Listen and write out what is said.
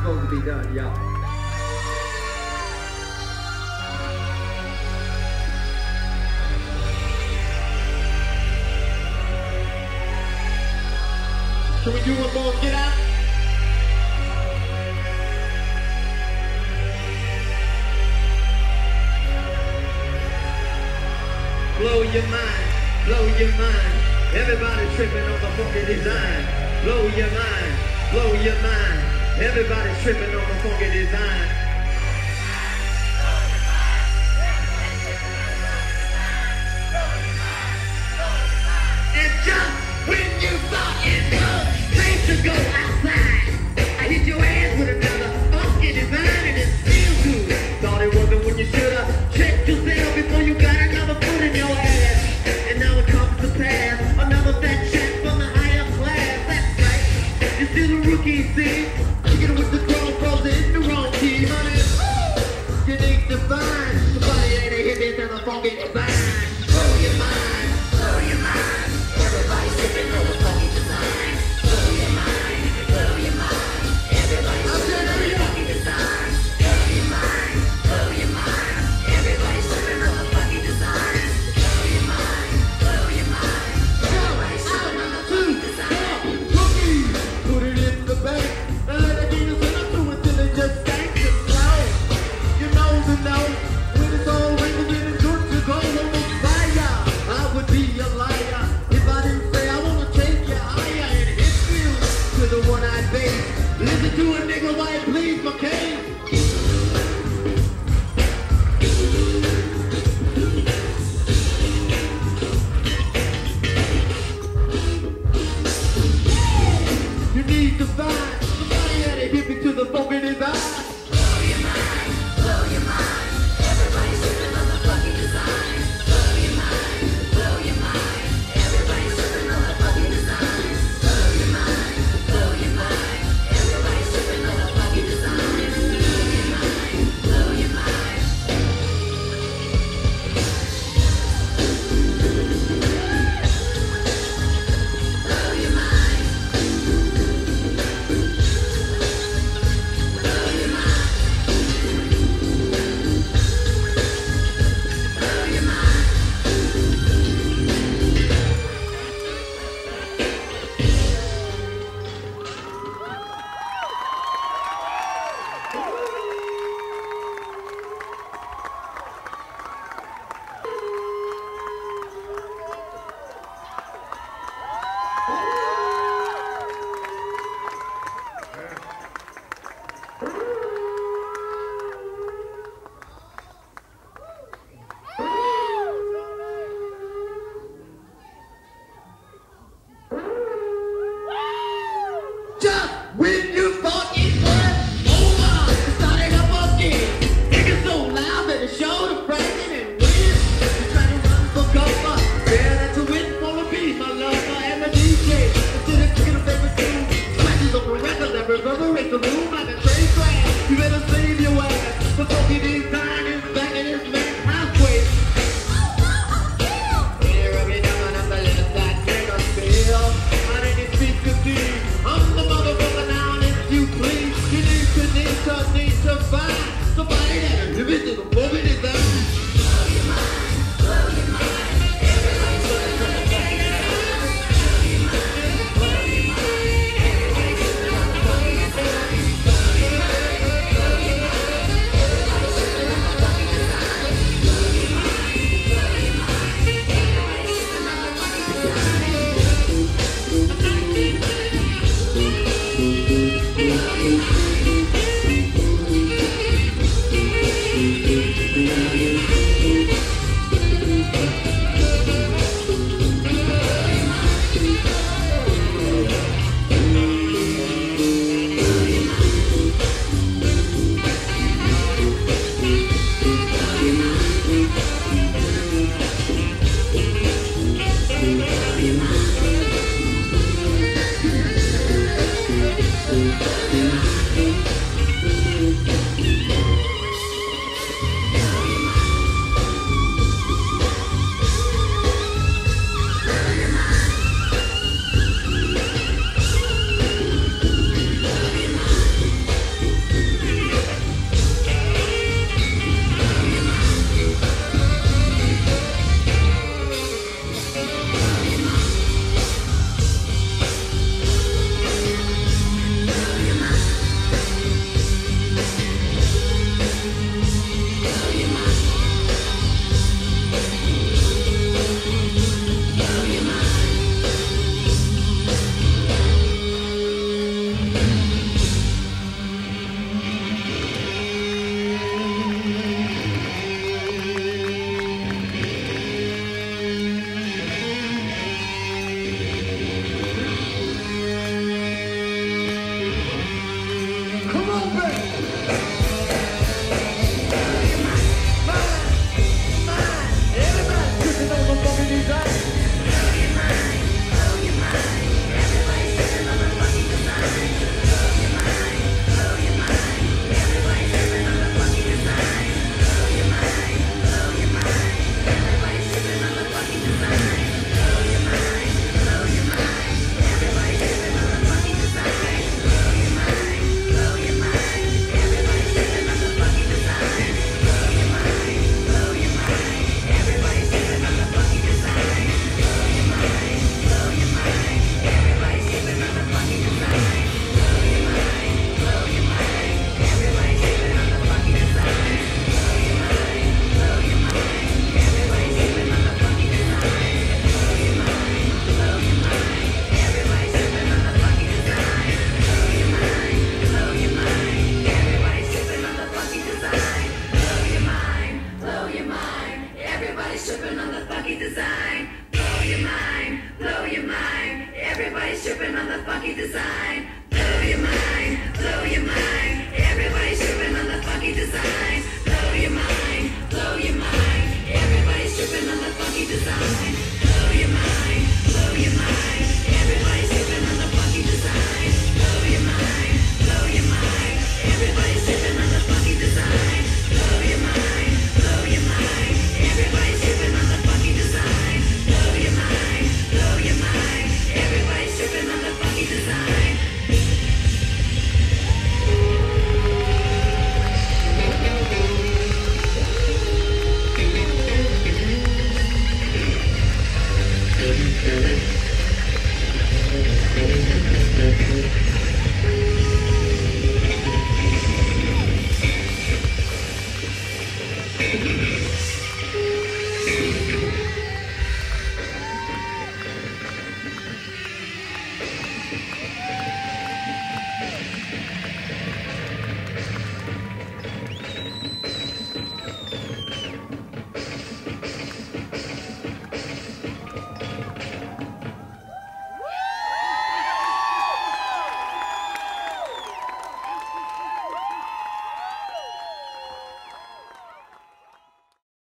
supposed to be done, y'all. Can we do one more? Get out. Blow your mind, blow your mind. Everybody tripping on the funky design. Blow your mind, blow your mind. Everybody tripping on the funky design. And just when you thought it was safe to go outside, I hit your ass with another funky design and it feels good. Thought it wasn't when you should've checked yourself before you got another foot in your ass. And now it comes to pass, another fat check from the higher class. That's right, you're still a rookie, see? Kicking with the grown pros in the wrong key, honey. You need to find somebody that ain't hit this and a funky design. Blow your mind, blow your mind. Everybody sipping on the funky design. Blow your mind, blow your mind. Everybody sipping on the funky design. Blow your mind, blow your mind. Everybody sipping on the funky design. Blow your mind, blow your mind. Everybody sipping on the funky design. Cookies, put it in the bank and let it get us in the it till it just stanks and flows. You know the note when it's all wrinkled in and good to go on the fire. I would be a liar if I didn't say I wanna take you higher and hit you to the one-eyed bass. Listen to a nigga while it pleads my case. You need to find somebody that'll hit me to the funky design. Blow your mind, blow your mind. Everybody sipping on the funky design. Blow your mind, blow your mind. Everybody sipping on the funky design. Blow your mind, blow your mind. Everybody sipping on the funky design. Blow your mind, blow your mind. Blow your mind. Just when you thought it was over, it started up again. Niggas so loud that it showed the bragging and winning. You try to run for cover, yeah, that's a win for a beat, my lover and the DJ. Instead of kicking a favorite tune, scratches on the record that reverberates the room like a trade class. You better save your ass. The funky design is back in his man's halfway. Here I be down on the left side, take a spill. I didn't speak to see. I'm the motherfucker now, if you please. You need to find somebody that'll give it to the funky design. Blow your mind, blow your mind. Everybody sipping on the funky design. Blow your mind, blow your mind. Everybody sipping on the funky design. Blow your mind, blow your mind. Everybody sipping on the funky design. Blow your mind, blow your mind. Everybody sipping on the funky design. Blow your mind.